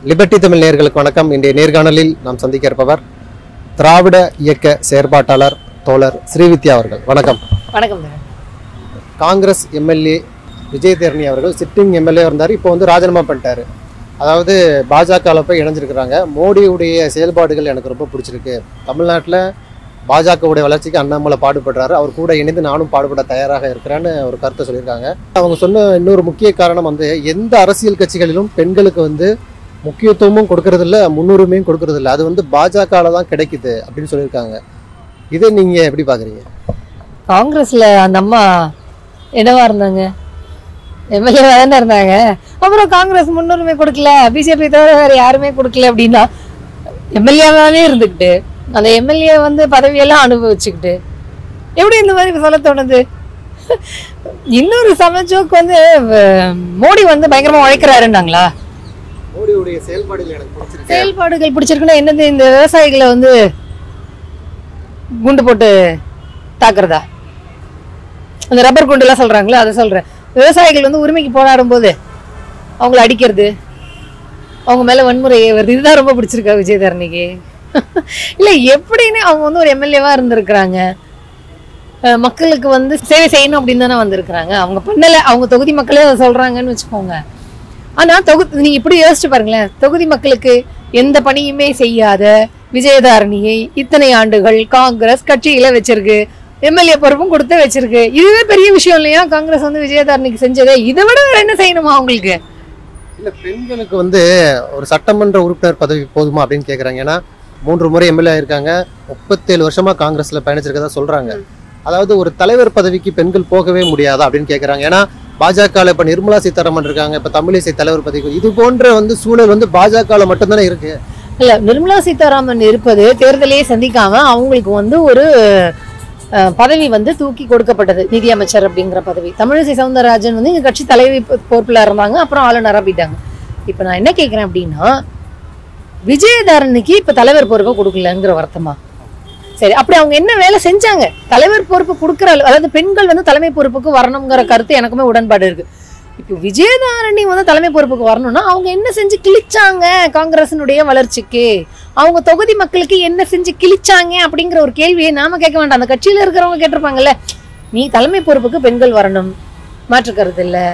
Liberty Tamil நேயர்களுக்கு வணக்கம். இன்றைய நேர்காணலில் நாம் சந்திக்க இருப்பவர் திராவிட இயக்க செயற்பாட்டாளர் தோழர் ஸ்ரீவித்யா அவர்கள். வணக்கம். வணக்கம். காங்கிரஸ் எம்எல்ஏ விஜயதரணி அவர்கள் சிட்டிங் எம்எல்ஏ இருந்தார், இப்போ வந்து ராஜினாமா பண்ணிட்டாரு. அதாவது பாஜகவில் போய் இணைஞ்சிருக்கிறாங்க. மோடியுடைய செயல்பாடுகள் எனக்கு ரொம்ப பிடிச்சிருக்கு. தமிழ்நாட்டில் பாஜகவுடைய வளர்ச்சிக்கு அண்ணாமலை பாடுபடுறாரு, அவர் கூட இணைந்து நானும் பாடுபட தயாராக இருக்கிறேன்னு ஒரு கருத்தை சொல்லியிருக்காங்க. அவங்க சொன்ன இன்னொரு முக்கிய காரணம் வந்து எந்த அரசியல் கட்சிகளிலும் பெண்களுக்கு வந்து முக்கியத்துவமும் கொடுக்கறதில்ல, முன்னுரிமையும் கொடுக்கறதில்ல, அது வந்து பாஜகவில் தான் கிடைக்குது அப்படின்னு சொல்லியிருக்காங்க. இதை நீங்கள் எப்படி பார்க்குறீங்க? காங்கிரஸில் அந்த அம்மா என்னவா இருந்தாங்க, எம்எல்ஏவாக தானே இருந்தாங்க. அப்புறம் காங்கிரஸ் முன்னுரிமை கொடுக்கல, பிஜேபி தவிர வேறு யாருமே கொடுக்கல அப்படின்னா எம்எல்ஏவாகவே இருந்துக்கிட்டு அந்த எம்எல்ஏ வந்து பதவியெல்லாம் அனுபவிச்சுக்கிட்டு எப்படி இந்த மாதிரி சொல்ல தோணுது? இன்னொரு சமச்சோக்கு வந்து மோடி வந்து பயங்கரமாக உழைக்கிறாருன்னாங்களா? மோடியுடைய செயல்பாடுகள் பிடிச்சிருக்குன்னா என்னது, இந்த விவசாயிகளை வந்து குண்டு போட்டு தாக்குறதா? அந்த ரப்பர் குண்டுலாம் சொல்கிறாங்களே அதை சொல்கிறேன். விவசாயிகள் வந்து உரிமைக்கு போராடும் போது அவங்கள அடிக்கிறது, அவங்க மேலே வன்முறையே வருது, இதுதான் ரொம்ப பிடிச்சிருக்கா விஜயதரணிக்கு? இல்லை, எப்படின்னு அவங்க வந்து ஒரு எம்எல்ஏவாக இருந்திருக்கிறாங்க, மக்களுக்கு வந்து சேவை செய்யணும் அப்படின்னு தானே வந்திருக்கிறாங்க. அவங்க பண்ணலை, அவங்க தொகுதி மக்களே அதை சொல்கிறாங்கன்னு வச்சுக்கோங்க. ஆனால் நீங்கள் இப்படி யோசிச்சு பாருங்களேன், தொகுதி மக்களுக்கு எந்த பணியுமே செய்யாத விஜயதாரணியை இத்தனை ஆண்டுகள் காங்கிரஸ் கட்சியில வச்சிருக்கு, எம்எல்ஏ பொறுப்பும் கொடுத்து வச்சிருக்கு. இதுவே பெரிய விஷயம் இல்லையா காங்கிரஸ் வந்து விஜயதாரணிக்கு செஞ்சதே? இதை விட வேற என்ன செய்யணுமா அவங்களுக்கு? இல்லை, பெண்களுக்கு வந்து ஒரு சட்டமன்ற உறுப்பினர் பதவி போதுமா அப்படின்னு கேட்குறாங்க. ஏன்னா 3 முறை எம்எல்ஏ இருக்காங்க, 37 வருஷமா காங்கிரஸ்ல பயணிச்சிருக்கதா சொல்றாங்க. அதாவது ஒரு தலைவர் பதவிக்கு பெண்கள் போகவே முடியாதா அப்படின்னு கேட்குறாங்க. ஏன்னா பாஜகவில் இப்போ நிர்மலா சீதாராமன் இருக்காங்க, இப்போ தமிழிசை தலைவர் பதவி, இது போன்ற வந்து சூழல் வந்து பாஜகவில் மட்டும்தானே இருக்கு. இல்ல, நிர்மலா சீதாராமன் இருப்பது தேர்தலையே சந்திக்காம அவங்களுக்கு வந்து ஒரு பதவி வந்து தூக்கி கொடுக்கப்பட்டது, நிதியமைச்சர் அப்படிங்கிற பதவி. தமிழிசை சவுந்தரராஜன் வந்து எங்க கட்சி தலைவி பொறுப்புல இருந்தாங்க, அப்புறம் ஆளுநராக போயிட்டாங்க. இப்ப நான் என்ன கேட்கிறேன் அப்படின்னா, விஜயதாரணிக்கு இப்ப தலைவர் பொறுப்பை கொடுக்கலங்கிற வருத்தமா? சரி, அப்படி அவங்க என்ன வேலை செஞ்சாங்க? தலைவர் பொறுப்பு கொடுக்குற, அதாவது பெண்கள் வந்து தலைமை பொறுப்புக்கு வரணுங்கிற கருத்து எனக்குமே உடன்பாடு இருக்கு. இப்போ விஜயதாரணி வந்து தலைமை பொறுப்புக்கு வரணும்னா அவங்க என்ன செஞ்சு கிழிச்சாங்க காங்கிரஸினுடைய வளர்ச்சிக்கு? அவங்க தொகுதி மக்களுக்கு என்ன செஞ்சு கிழிச்சாங்க அப்படிங்கிற ஒரு கேள்வியை நாம கேட்க வேண்டாம், அந்த கட்சியில இருக்கிறவங்க கேட்டிருப்பாங்கல்ல. நீ தலைமை பொறுப்புக்கு பெண்கள் வரணும், மாற்றுக்கிறது இல்லை.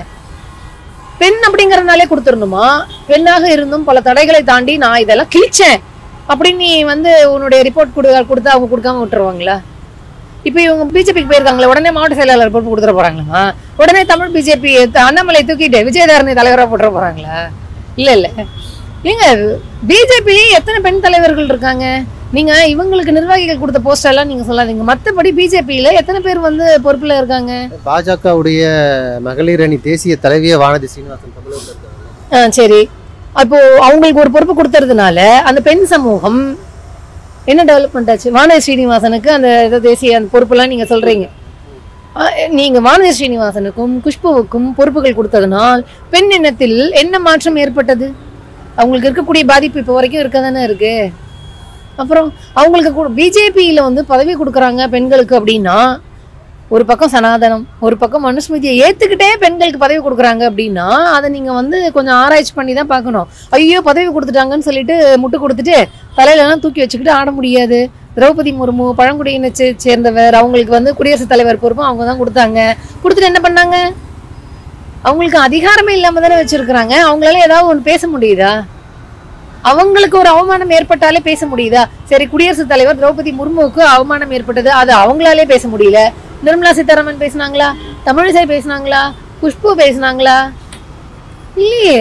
பெண் அப்படிங்கறதுனாலே கொடுத்துடணுமா? பெண்ணாக இருந்தும் பல தடைகளை தாண்டி நான் இதெல்லாம் கிழிச்சேன் அப்படின்னு நீ வந்து உன்னுடைய ரிப்போர்ட் கொடுத்தா அவங்க கொடுக்காம விட்டுருவாங்களா? இப்போ இவங்க பிஜேபிக்கு போயிருக்காங்களே, உடனே மாவட்ட செயலாளர் பொறுப்பு கொடுத்துட போறாங்களா? உடனே தமிழ் பிஜேபி அண்ணாமலை தூக்கிட்டு விஜயதாரணி தலைவராக போட்டுற போறாங்களா? இல்ல இல்ல, ஏங்க பிஜேபிலேயே எத்தனை பெண் தலைவர்கள் இருக்காங்க? நீங்க இவங்களுக்கு நிர்வாகிகள் கொடுத்த போஸ்டர் எல்லாம் நீங்க சொல்லாதீங்க. மற்றபடி பிஜேபியில எத்தனை பேர் வந்து பொறுப்புல இருக்காங்க? பாஜகவுடைய மகளிர் அணி தேசிய தலைவியே வானதி சீனிவாசன் தமிழகத்தில் இருக்காங்க. சரி, அப்போ அவங்களுக்கு ஒரு பொறுப்பு கொடுத்துறதுனால அந்த பெண் சமூகம் என்ன டெவலப்மெண்ட் ஆச்சு? வானதி ஸ்ரீனிவாசனுக்கு அந்த தேசிய அந்த பொறுப்பெல்லாம் நீங்க சொல்றீங்க. நீங்க வானதி ஸ்ரீனிவாசனுக்கும் குஷ்புவுக்கும் பொறுப்புகள் கொடுத்ததுனால் பெண் இனத்தில் என்ன மாற்றம் ஏற்பட்டது? அவங்களுக்கு இருக்கக்கூடிய பாதிப்பு இப்போ வரைக்கும் இருக்க தானே இருக்கு. அப்புறம் அவங்களுக்கு கூட பிஜேபியில வந்து பதவி கொடுக்குறாங்க பெண்களுக்கு அப்படின்னா, ஒரு பக்கம் சனாதனம், ஒரு பக்கம் மனுஸ்மிருதியை ஏத்துக்கிட்டே பெண்களுக்கு பதவி கொடுக்குறாங்க அப்படின்னா அதை நீங்க வந்து கொஞ்சம் ஆராய்ச்சி பண்ணி தான் பார்க்கணும். ஐயோ பதவி கொடுத்துட்டாங்கன்னு சொல்லிட்டு முட்டு கொடுத்துட்டு தலையிலலாம் தூக்கி வச்சுக்கிட்டு ஆட முடியாது. திரௌபதி முர்மு பழங்குடியினை சேர்ந்தவர், அவங்களுக்கு வந்து குடியரசுத் தலைவர் பொறுப்பும் அவங்க தான் கொடுத்தாங்க. கொடுத்துட்டு என்ன பண்ணாங்க? அவங்களுக்கு அதிகாரமே இல்லாம தானே வச்சிருக்கிறாங்க. அவங்களால ஏதாவது ஒன்று பேச முடியுதா? அவங்களுக்கு ஒரு அவமானம் ஏற்பட்டாலே பேச முடியுதா? சரி, குடியரசுத் தலைவர் திரௌபதி முர்முவுக்கு அவமானம் ஏற்பட்டது, அது அவங்களாலே பேச முடியல. நிர்மலா சீதாராமன் பேசினாங்களா? தமிழிசை பேசினாங்களா? குஷ்பு பேசினாங்களா? இல்லையே.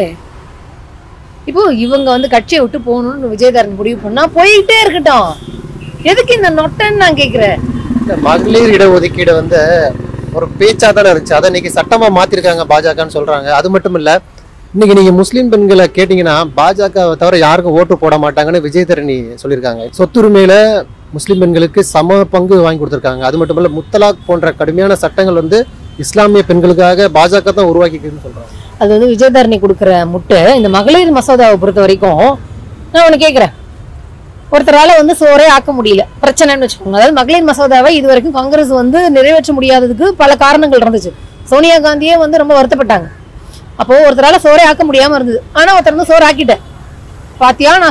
இப்போ இவங்க வந்து கட்சியை விட்டு போகணும்னு விஜயதாரணி முடிவு பண்ணா போயிட்டே இருக்கட்டும். எதுக்கு இந்த நொட்டன்னு நான் கேட்கிறேன். மகளிர் இடஒதுக்கீடு வந்து ஒரு பேச்சா தானே இருந்துச்சு, அதை இன்னைக்கு சட்டமா மாத்திருக்காங்க பாஜகன்னு சொல்றாங்க. அது மட்டும் இல்ல, இன்னைக்கு நீங்க முஸ்லீம் பெண்களை கேட்டீங்கன்னா பாஜக தவிர யாருக்கும் ஓட்டு போட மாட்டாங்கன்னு விஜயதரணி சொல்லியிருக்காங்க. சொத்துரிமையில முஸ்லீம் பெண்களுக்கு சம பங்கு வாங்கி கொடுத்துருக்காங்க. அது மட்டும் இல்ல, முத்தலாக் போன்ற கடுமையான சட்டங்கள் வந்து இஸ்லாமிய பெண்களுக்காக பாஜக தான் உருவாக்கிக்குதுன்னு சொல்றாங்க. அது வந்து விஜயதரணி கொடுக்குற முட்டை. இந்த மகளிர் மசோதாவை பொறுத்த வரைக்கும் நான் ஒன்று கேட்குறேன், ஒருத்தரால வந்து சோறே ஆக்க முடியல பிரச்சனைன்னு வச்சுக்கோங்க. அதாவது மகளிர் மசோதாவை இது வரைக்கும் காங்கிரஸ் வந்து நிறைவேற்ற முடியாததுக்கு பல காரணங்கள் இருந்துச்சு. சோனியா காந்தியே வந்து ரொம்ப வருத்தப்பட்டாங்க. அப்போ ஒருத்தரால சோறே ஆக்க முடியாம இருந்தது. ஆனா ஒருத்தர் வந்து சோறு ஆக்கிட்டேன், பாத்தியா நான்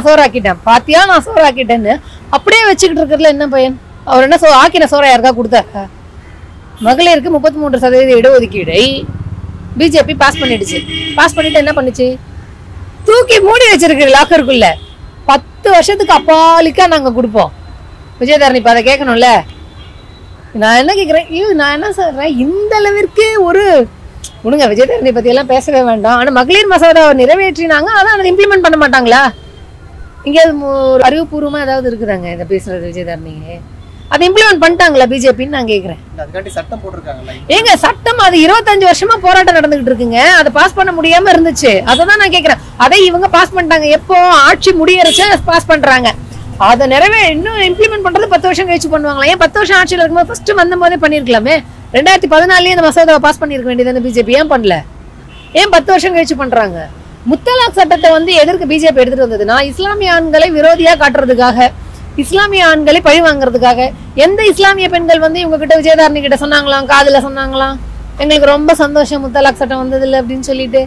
சோறு ஆக்கிட்டேன்னு அப்படியே வச்சுக்கிட்டு இருக்கிறதுல என்ன பையன்? அவர் என்ன ஆக்கின சோறை யாருக்கா கொடுத்தாரா? மகளிருக்கு 33% இடஒதுக்கீடை பிஜேபி பாஸ் பண்ணிடுச்சு. பாஸ் பண்ணிட்டு என்ன பண்ணுச்சு? தூக்கி மூடி வச்சிருக்கு லாக்கருக்குள்ள. 10 வருஷத்துக்கு அப்பாலிக்கா நாங்க கொடுப்போம். விஜயதரணி இப்ப அதை கேட்கணும்ல. நான் என்ன கேட்கிறேன், நான் என்ன சொல்றேன், இந்த அளவிற்கு ஒரு உடுங்க விஜயதரணி பத்தி எல்லாம் பேசவே வேண்டாம். ஆனா மகளிர் மசோதாவை நிறைவேற்றினாங்க, அதான் அதை இம்ப்ளிமெண்ட் பண்ண மாட்டாங்களா? இங்கே ஒரு அறிவுபூர்வமா ஏதாவது இருக்குதாங்க இதை பேசுறது விஜயதரணிங்க? அதை இம்ப்ளிமெண்ட் பண்ணிட்டாங்களா பிஜேபின்னு நான் கேட்கிறேன். சட்டம் போட்டிருக்காங்களா? ஏங்க சட்டம் அது 25 வருஷமா போராட்டம் நடந்துகிட்டு இருக்குங்க. அதை பாஸ் பண்ண முடியாம இருந்துச்சு. அதான் நான் கேட்கிறேன். அதை இவங்க பாஸ் பண்ணிட்டாங்க. எப்போ ஆட்சி முடியறச்ச பாஸ் பண்றாங்க. அதை இன்னும் இம்ப்ளிமெண்ட் பண்றது 10 வருஷம் கழிச்சு பண்ணுவாங்களா? ஏன் 10 வருஷம் ஆட்சியில் இருக்கும்போது ஃபர்ஸ்ட் வந்த போதே பண்ணிருக்கலாமே? 2014 இந்த மசோதாவை பாஸ் பண்ணிருக்க வேண்டியதானே பிஜேபி? ஏன் பண்ணல? ஏன் 10 வருஷம் கழிச்சு பண்றாங்க? முத்தலாக் சட்டத்தை எதற்கு பிஜேபி எடுத்துட்டு வந்ததுன்னா, இஸ்லாமிய ஆண்களை விரோதியா காட்டுறதுக்காக, இஸ்லாமிய ஆண்களை பழி வாங்குறதுக்காக. எந்த இஸ்லாமிய பெண்கள் இவங்க கிட்ட விஜயதாரணி கிட்ட சொன்னாங்களாம், காதுல சொன்னாங்களாம், எங்களுக்கு ரொம்ப சந்தோஷம் முத்தலாக் சட்டம் வந்தது இல்லை அப்படின்னு சொல்லிட்டு?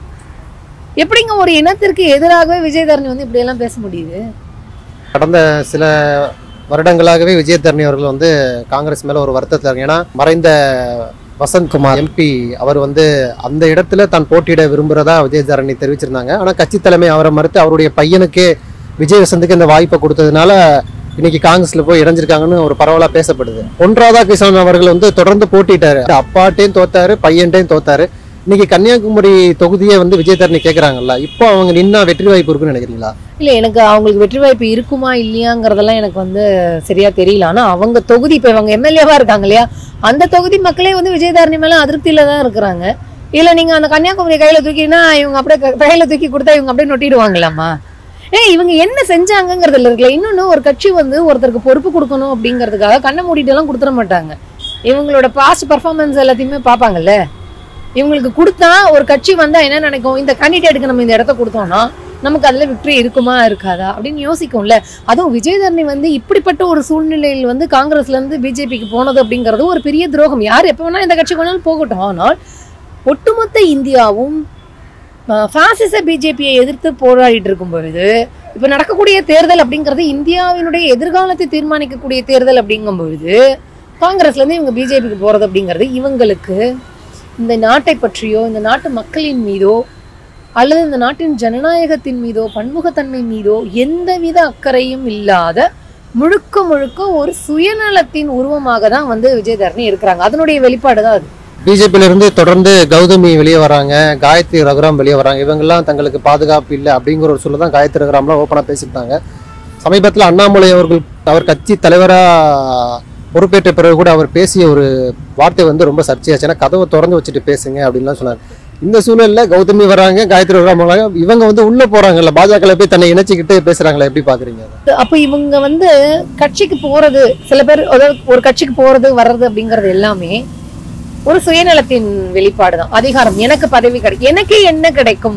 எப்படிங்க ஒரு இனத்திற்கு எதிராகவே விஜயதாரணி இப்படி எல்லாம் பேச முடியுது? கடந்த சில வருடங்களாகவே விஜயதரணி அவர்கள் காங்கிரஸ் மேல ஒரு வருத்தத்தில் இருக்கு. ஏன்னா மறைந்த வசந்த்குமார் எம்பி அவர் அந்த இடத்துல தான் போட்டியிட விரும்புறதா விஜயதரணி தெரிவிச்சிருந்தாங்க. ஆனா கட்சி தலைமை அவரை மறுத்து அவருடைய பையனுக்கு விஜய் வசந்துக்கு இந்த வாய்ப்பை கொடுத்ததுனால இன்னைக்கு காங்கிரஸ்ல போய் இணைஞ்சிருக்காங்கன்னு ஒரு பரவலா பேசப்படுது. பொன் ராதாகிருஷ்ணன் அவர்கள் தொடர்ந்து போட்டிட்டாரு. அப்பாட்டையும் தோத்தாரு, பையன்ட்டையும் தோத்தாரு. இன்னைக்கு கன்னியாகுமரி தொகுதியை விஜயதரணி கேட்கறாங்கல்ல, இப்போ அவங்க நின்னா வெற்றி வாய்ப்பு இருக்குன்னு நினைக்கிறீங்களா? இல்ல, எனக்கு அவங்களுக்கு வெற்றி வாய்ப்பு இருக்குமா இல்லையாங்கிறதெல்லாம் எனக்கு சரியா தெரியல. ஆனா அவங்க தொகுதி இப்ப இவங்க எம்எல்ஏவா இருக்காங்க இல்லையா, அந்த தொகுதி மக்களே விஜயதரணி மேல அதிருப்தியில தான் இருக்கிறாங்க. இல்ல நீங்க அந்த கன்னியாகுமரி கையில தூக்கினா இவங்க அப்படியே கையில தூக்கி கொடுத்தா இவங்க அப்படியே நொட்டிடுவாங்களாமா? இவங்க என்ன செஞ்சாங்கிறதுல இருக்குல்ல. இன்னொன்னு, ஒரு கட்சி ஒருத்தருக்கு பொறுப்பு கொடுக்கணும் அப்படிங்கிறதுக்காக கண்ணை மூடிட்டு எல்லாம் கொடுத்துட மாட்டாங்க. இவங்களோட பாஸ்ட் பர்ஃபார்மன்ஸ் எல்லாத்தையுமே பார்ப்பாங்கல்ல. இவங்களுக்கு கொடுத்தா ஒரு கட்சி என்ன நினைக்கும், இந்த கேண்டிடேட்டுக்கு நம்ம இந்த இடத்த கொடுத்தோம்னா நமக்கு அதுல விக்டரி இருக்குமா இருக்காதா அப்படின்னு யோசிக்கும்ல. அதுவும் விஜயதரணி இப்படிப்பட்ட ஒரு சூழ்நிலையில் காங்கிரஸ்ல இருந்து பிஜேபிக்கு போனது அப்படிங்கிறது ஒரு பெரிய துரோகம். யார் எப்ப வேணா இந்த கட்சி கொண்டாலும் போகட்டும். ஆனால் ஒட்டுமொத்த இந்தியாவும் பாசிச பிஜேபியை எதிர்த்து போராடிட்டு இருக்கும் பொழுது, இப்ப நடக்கக்கூடிய தேர்தல் அப்படிங்கிறது இந்தியாவினுடைய எதிர்காலத்தை தீர்மானிக்கக்கூடிய தேர்தல் அப்படிங்கும் பொழுது, காங்கிரஸ்ல இருந்து இவங்க பிஜேபிக்கு போறது அப்படிங்கிறது இவங்களுக்கு இந்த நாட்டை பற்றியோ, இந்த நாட்டு மக்களின் மீதோ, அல்லது இந்த நாட்டின் ஜனநாயகத்தின் மீதோ, பன்முகத்தன்மை மீதோ எந்தவித அக்கறையும் இல்லாத முழுக்க முழுக்க ஒரு சுயநலத்தின் உருவமாக தான் விஜயதரணி இருக்கிறாங்க. அதனுடைய வெளிப்பாடு தான் அது. பிஜேபியில இருந்து தொடர்ந்து கௌதமி வெளியே வராங்க, காயத்ரி ரகுராம் வெளியே வராங்க. இவங்கெல்லாம் தங்களுக்கு பாதுகாப்பு இல்லை அப்படிங்கிற ஒரு சொல்ல தான் காயத்ரி ரகுராம்லாம் ஓப்பனா பேசிட்டாங்க. சமீபத்தில் அண்ணாமலை அவர் கட்சி தலைவரா பொறுப்பேற்ற பிறகு கூட அவர் பேசிய ஒரு வார்த்தை ரொம்ப சர்ச்சையாச்சு. ஏன்னா கதவை திறந்து வச்சுட்டு பேசுங்க அப்படின்லாம் சொன்னார். இந்த சூழல்ல கௌதமி வராங்க, காயத்ரி ரகுராம் வராங்க, இவங்க உள்ள போறாங்கல்ல, பாஜக போய் தன்னை இணைச்சிக்கிட்டு பேசுறாங்களா, எப்படி பாக்குறீங்க? அப்ப இவங்க கட்சிக்கு போறது, சில பேர் ஒரு கட்சிக்கு போறது வர்றது அப்படிங்கறது எல்லாமே ஒரு சுயநலத்தின் வெளிப்பாடு தான். அதிகாரம், எனக்கு பதவி கிடைக்கும், எனக்கு என்ன கிடைக்கும்.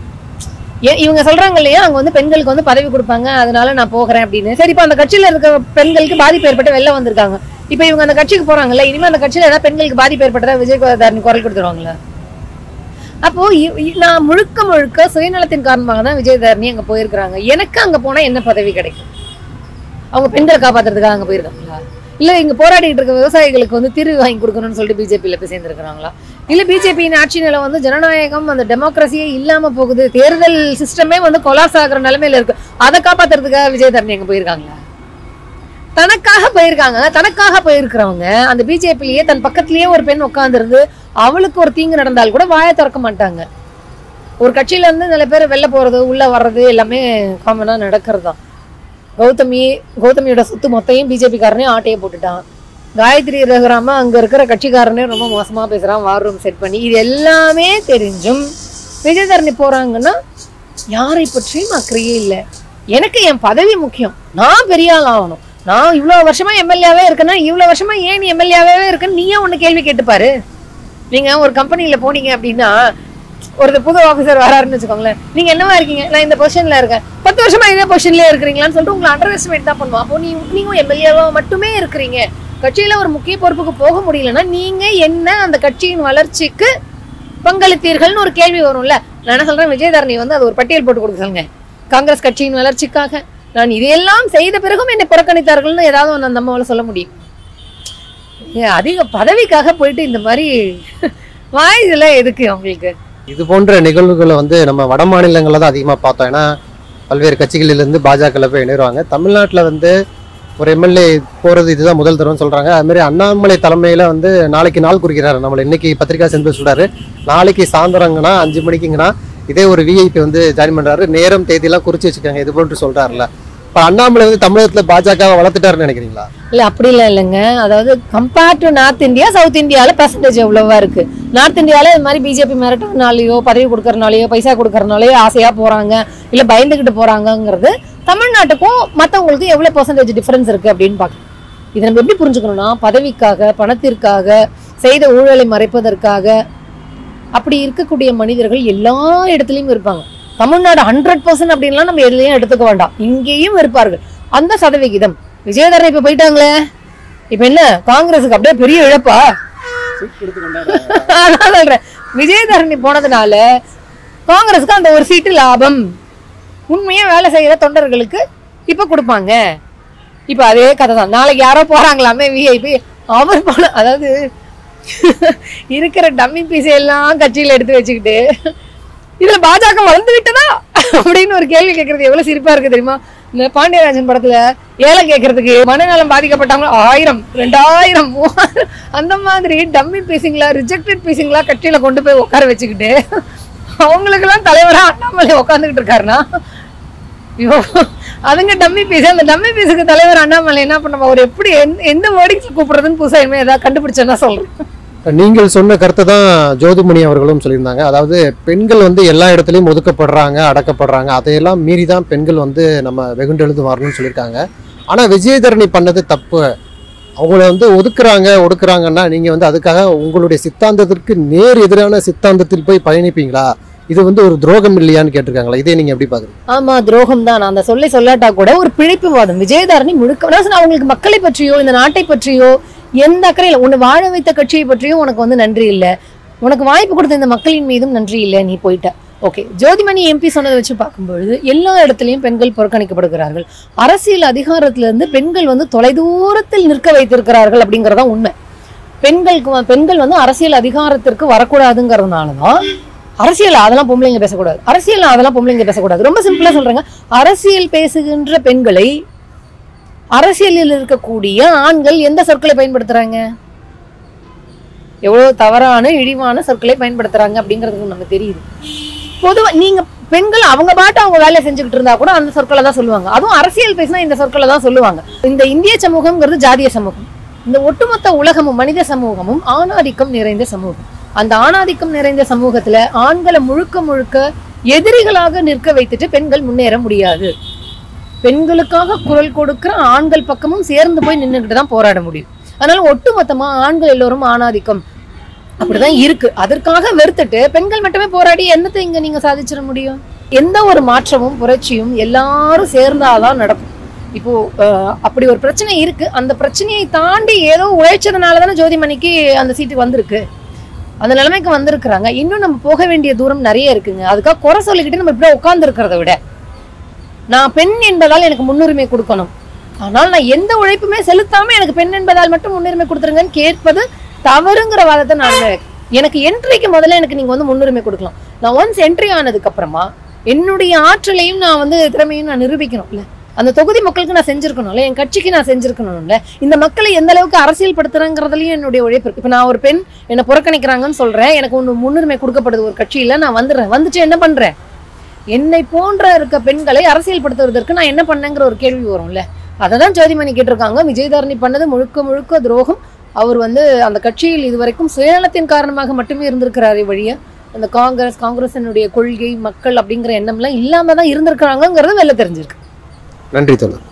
இவங்க சொல்றாங்க இல்லையா, அங்க பெண்களுக்கு பதவி கொடுப்பாங்க, அதனால நான் போகிறேன் அப்படின்னு. சரி, இப்ப அந்த கட்சியில இருக்க பெண்களுக்கு பாதிப்பு ஏற்பட்டு வெளில வந்திருக்காங்க. இப்ப இவங்க அந்த கட்சிக்கு போறாங்கல்ல, இனிமே அந்த கட்சியில ஏதாவது பெண்களுக்கு பாதிப்பு ஏற்பட்டதா விஜயதரணி குரல் கொடுத்துருவாங்களா? அப்போ நான் முழுக்க முழுக்க சுயநலத்தின் காரணமாக தான் விஜயதரணி அங்க போயிருக்கிறாங்க. எனக்கு அங்க போனா என்ன பதவி கிடைக்கும்? அவங்க பெண்களை காப்பாத்துறதுக்காக அங்க போயிருக்காங்களா? இல்ல இங்க போராடிட்டு இருக்க விவசாயிகளுக்கு தீர்வு வாங்கி கொடுக்கணும்னு சொல்லிட்டு பிஜேபியில போய் சேர்ந்திருக்கிறாங்களா? இல்ல பிஜேபியின் ஆட்சி நிலை ஜனநாயகம், அந்த டெமோக்ரஸியே இல்லாம போகுது, தேர்தல் சிஸ்டமே கொலாப்ஸ் ஆகுற நிலைமையில இருக்கு, அதை காப்பாத்துறதுக்காக விஜயதரணி அங்க போயிருக்காங்களா? தனக்காக போயிருக்காங்க. தனக்காக போயிருக்கிறவங்க அந்த பிஜேபிலேயே தன் பக்கத்திலேயே ஒரு பெண் உட்கார்ந்து அவளுக்கு ஒரு தீங்கு நடந்தால் கூட வாயை திறக்க மாட்டாங்க. ஒரு கட்சியில இருந்து சில பேர் வெளில போறது, உள்ள வர்றது எல்லாமே காமனா நடக்கிறது தான். கௌதமியோட சொத்து மொத்தையும் பிஜேபி காரனே ஆட்டையை போட்டுட்டான். காயத்ரி ரகுராம அங்க இருக்கிற கட்சிக்காரனே ரொம்ப மோசமா பேசுறான், வார் ரூம் செட் பண்ணி. இது எல்லாமே தெரிஞ்சும் விஜயதரணி போறாங்கன்னா யாரை பற்றியும் அக்கறையே இல்லை. எனக்கு என் பதவி முக்கியம், நான் பெரிய ஆள் ஆகணும், நான் இவ்வளவு வருஷமா எம்எல்ஏவே இருக்கேன்னா இவ்வளவு வருஷமா ஏன் நீ எம்எல்ஏவே இருக்குன்னு நீயே ஒண்ணு கேள்வி கேட்டுப்பாரு. நீங்க ஒரு கம்பெனில போனீங்க அப்படின்னா, ஒரு புது ஆபீசர் வராருன்னு வச்சுக்கோங்களேன், நீங்க என்னவா இருக்கீங்க, நான் இந்த பொசிஷன்ல இருக்கேன், 10 வருஷமா இதே பொசிஷன்லயே இருக்கிறீங்களான்னு சொல்லிட்டு உங்களை அண்டர் எஸ்டிமேட் தான் பண்ணுவோம். அப்போ நீங்க எம்எல்ஏவா மட்டுமே இருக்கிறீங்க, கட்சியில ஒரு முக்கிய பொறுப்புக்கு போக முடியலன்னா நீங்க என்ன அந்த கட்சியின் வளர்ச்சிக்கு பங்களித்தீர்கள்னு ஒரு கேள்வி வரும்ல. நான் என்ன சொல்றேன், விஜயதரணி அது ஒரு பட்டியல் போட்டு கொடுக்க சொல்லுங்க. காங்கிரஸ் கட்சியின் வளர்ச்சிக்காக நான் இதையெல்லாம் செய்த பிறகும் என்னை புறக்கணித்தார்கள்னு ஏதாவது அந்த அம்மாவால் சொல்ல முடியும். அதிக பதவிக்காக போயிட்டு இந்த மாதிரி வாய்தெல்லாம் எதுக்கு அவங்களுக்கு? இது போன்ற நிகழ்வுகளை வந்து நம்ம வட மாநிலங்களில் தான் அதிகமாக பார்த்தோம். ஏன்னா பல்வேறு கட்சிகளிலிருந்து பாஜகவில் போய் இணைவாங்க. தமிழ்நாட்டில் வந்து ஒரு எம்எல்ஏ போகிறது இதுதான் முதல் தடவைன்னு சொல்கிறாங்க. அதுமாதிரி அண்ணாமலை தலைமையில் வந்து நாளைக்கு நாள் குறிக்கிறாரு. நம்மளை இன்னைக்கு பத்திரிகா சென்று சொல்கிறாரு, நாளைக்கு சாயந்தரங்கன்னா 5 மணிக்குங்கன்னா இதே ஒரு விஐபி வந்து ஜாயின் பண்ணுறாரு, நேரம் தேதியெல்லாம் குறித்து வச்சுக்காங்க இது போன்று சொல்கிறாருல. இப்போ அண்ணாமலை வந்து தமிழகத்தில் பாஜகவை வளர்த்துட்டாருன்னு நினைக்கிறீங்களா? இல்லை அப்படிலாம் இல்லைங்க. அதாவது compared to north India, south இந்தியாவில் பர்சன்டேஜ் எவ்வளவா இருக்கு. நார்த் இந்தியாவில் இது மாதிரி பிஜேபி மிரட்டுறதுனாலையோ பதவி கொடுக்கறனாலையோ பைசா கொடுக்கறனாலையோ ஆசையாக போகிறாங்க, இல்லை பயந்துக்கிட்டு போகிறாங்கங்கிறது தமிழ்நாட்டுக்கும் மற்றவங்களுக்கும் எவ்வளோ பர்சன்டேஜ் டிஃபரன்ஸ் இருக்குது அப்படின்னு பார்க்கலாம். இதை நம்ம எப்படி புரிஞ்சுக்கணும்னா, பதவிக்காக, பணத்திற்காக, செய்த ஊழலை மறைப்பதற்காக அப்படி இருக்கக்கூடிய மனிதர்கள் எல்லா இடத்துலையும் இருப்பாங்க. தமிழ்நாடு 100% அப்படின்லாம் நம்ம எதுலையும் எடுத்துக்க வேண்டாம், இங்கேயும் இருப்பார்கள். அந்த சதவிகிதம் விஜயதரணி இப்ப போயிட்டாங்களே, இப்ப என்ன காங்கிரஸுக்கு அப்படியே பெரிய இழப்பா? நான் சொல்றேன், விஜயதரணி போனதுனால காங்கிரஸுக்கு அந்த ஒரு சீட்டு லாபம். உண்மையா வேலை செய்யற தொண்டர்களுக்கு இப்ப கொடுப்பாங்க. இப்ப அதே கதை தான். நாளைக்கு யாரோ போறாங்களாமே விஐபி, அவர் போன, அதாவது இருக்கிற டம்மி பீஸ் எல்லாம் கட்சியில எடுத்து வச்சுக்கிட்டு இதுல பாஜக வளர்ந்து விட்டதா அப்படின்னு ஒரு கேள்வி கேட்கறது எவ்வளவு சிரிப்பா இருக்கு தெரியுமா? இந்த பாண்டியராஜன் படத்துல ஏழை கேட்கறதுக்கு மனநலம் பாதிக்கப்பட்டவங்க 1000, 2000, 3000 அந்த மாதிரி டம்மி பீசிங்களா, ரிஜெக்டட் பீசிங்களா கட்சியில கொண்டு போய் உட்கார வச்சுக்கிட்டு அவங்களுக்கு எல்லாம் தலைவரா அண்ணாமலை உட்காந்துக்கிட்டு இருக்காருன்னா, ஐயோ அதுங்க டம்மி பீஸ். அந்த டம்மி பீஸுக்கு தலைவர் அண்ணாமலை என்ன பண்ண, அவர் எப்படி எந்த வேர்டிங்ஸ் கூப்பிடுறதுன்னு புதுசா இனிமே ஏதாவது கண்டுபிடிச்சேன்னா சொல்றேன். நீங்கள் சொன்ன கருத்தை தான் ஜோதிமணி அவர்களும் சொல்லியிருந்தாங்க. அதாவது பெண்கள் வந்து எல்லா இடத்துலையும் ஒதுக்கப்படுறாங்க, அடக்கப்படுறாங்க, அதையெல்லாம் மீறி தான் பெண்கள் வந்து நம்ம வெகுண்டெழுந்து வரணும்னு சொல்லியிருக்காங்க. ஆனால் விஜயதரணி பண்ணது தப்பு. அவங்கள வந்து ஒடுக்குறாங்கன்னா நீங்கள் வந்து அதுக்காக உங்களுடைய சித்தாந்தத்திற்கு நேர் எதிரான சித்தாந்தத்தில் போய் பயணிப்பீங்களா? இது வந்து ஒரு துரோகம் இல்லையான்னு கேட்டிருக்காங்களா? இதே நீங்க எப்படி பாக்குறீங்க? ஆமா, துரோகம் தான். நான் அந்த சொல்லை சொல்லாட்டா கூட ஒரு பிழைப்புவாதம். விஜயதரணி முழுக்க அவங்களுக்கு மக்களை பற்றியோ இந்த நாட்டை பற்றியோ எந்த அக்கறையில், உன்னை வாழ வைத்த கட்சியை பற்றியும் உனக்கு வந்து நன்றி இல்லை, உனக்கு வாய்ப்பு கொடுத்த இந்த மக்களின் மீதும் நன்றி இல்லை, நீ போயிட்ட. ஓகே, ஜோதிமணி எம்பி சொன்னதை வச்சு பார்க்கும்பொழுது எல்லா இடத்துலையும் பெண்கள் புறக்கணிக்கப்படுகிறார்கள். அரசியல் அதிகாரத்திலிருந்து பெண்கள் வந்து தொலைதூரத்தில் நிற்க வைத்திருக்கிறார்கள் அப்படிங்கறதா உண்மை. பெண்கள் வந்து அரசியல் அதிகாரத்திற்கு வரக்கூடாதுங்கிறதுனாலதான் அரசியல் அதெல்லாம் பொம்பளைங்க பேசக்கூடாது, அரசியல் அதெல்லாம் பொம்பளைங்க பேசக்கூடாது. ரொம்ப சிம்பிளா சொல்றாங்க, அரசியல் பேசுகின்ற பெண்களை அரசியலில் இருக்கக்கூடிய ஆண்கள் எந்த சொற்களை பயன்படுத்துறாங்க, எவ்வளவு தவறான இழிவான சொற்களை பயன்படுத்துறாங்க அப்படிங்கிறதுக்கு நமக்கு தெரியுது. பொதுவா நீங்க பெண்கள் அவங்க பாட்டு அவங்க வேலையை செஞ்சுக்கிட்டு இருந்தா கூட அந்த சொற்களை தான் சொல்லுவாங்க. அதுவும் அரசியல் பேசினா இந்த சொற்களை தான் சொல்லுவாங்க. இந்த இந்திய சமூகம்ங்கிறது ஜாதிய சமூகம். இந்த ஒட்டுமொத்த உலகமும் மனித சமூகமும் ஆணாதிக்கம் நிறைந்த சமூகம். அந்த ஆணாதிக்கம் நிறைந்த சமூகத்துல ஆண்களை முழுக்க எதிரிகளாக நிற்க வைத்துட்டு பெண்கள் முன்னேற முடியாது. பெண்களுக்காக குரல் கொடுக்கிற ஆண்கள் பக்கமும் சேர்ந்து போய் நின்றுகிட்டு தான் போராட முடியும். அதனால ஒட்டுமொத்தமா ஆண்கள் எல்லோரும் ஆணாதிக்கம் அப்படிதான் இருக்கு. அதற்காக வெறுத்துட்டு பெண்கள் மட்டுமே போராடி என்னத்தை இங்க நீங்க சாதிச்சிட முடியும்? எந்த ஒரு மாற்றமும் புரட்சியும் எல்லாரும் சேர்ந்தாதான் நடக்கும். இப்போ அப்படி ஒரு பிரச்சனை இருக்கு. அந்த பிரச்சனையை தாண்டி ஏதோ உழைச்சதுனாலதானே ஜோதிமணிக்கு அந்த சீட்டு வந்திருக்கு, அந்த நிலைமைக்கு வந்திருக்கிறாங்க. இன்னும் நம்ம போக வேண்டிய தூரம் நிறைய இருக்குங்க. அதுக்காக குறை சொல்லிக்கிட்டு நம்ம இப்படி உட்கார்ந்து இருக்கிறத விட, நான் பெண் என்பதால் எனக்கு முன்னுரிமை கொடுக்கணும், ஆனால் நான் எந்த உழைப்புமே செலுத்தாம எனக்கு பெண் என்பதால் மட்டும் முன்னுரிமை கொடுத்துருங்கன்னு கேட்பது தவறுங்கிற வாதத்தை நான் எனக்கு என்ட்ரிக்கு முதல்ல எனக்கு நீங்க வந்து முன்னுரிமை கொடுக்கலாம். நான் ஒன்ஸ் என்ட்ரி ஆனதுக்கு அப்புறமா என்னுடைய ஆற்றலையும் நான் வந்து திறமையும் நான் நிரூபிக்கணும்ல, அந்த தொகுதி மக்களுக்கு நான் செஞ்சிருக்கணும்ல, என் கட்சிக்கு நான் செஞ்சிருக்கணும்ல, இந்த மக்களை எந்த அளவுக்கு அரசியல் படுத்துறேங்கிறதுலயும் என்னுடைய உழைப்பு இருக்கு. இப்ப நான் ஒரு பெண் என்னை புறக்கணிக்கிறாங்கன்னு சொல்றேன், எனக்கு ஒன்று முன்னுரிமை கொடுக்கப்படுது ஒரு கட்சியில, நான் வந்துட்டு என்ன பண்றேன், என்னை போன்ற இருக்க பெண்களை அரசியல் படுத்துவதற்கு நான் என்ன பண்ணேங்கிற ஒரு கேள்வி வரும்ல. அதை தான் ஜோதிமணி கேட்டிருக்காங்க. விஜயதரணி பண்ணது முழுக்க துரோகம். அவர் வந்து அந்த கட்சியில் இதுவரைக்கும் சுயநலத்தின் காரணமாக மட்டுமே இருந்திருக்கிறாரே வழிய அந்த காங்கிரஸினுடைய கொள்கை மக்கள் அப்படிங்கிற எண்ணம்லாம் இல்லாம தான் இருந்திருக்கிறாங்கிறது வெளில தெரிஞ்சிருக்கு. நன்றி தோழர்.